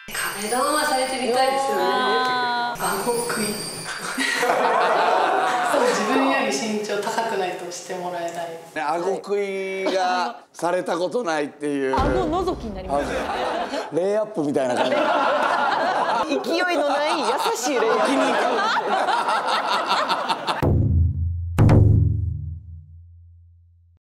壁ドンはされてみたいですよね。顎食い。自分より身長高くないとしてもらえない。 顎食いがされたことないっていう。 顎覗きになります。 レイアップみたいな感じ。 勢いのない優しいレイアップ。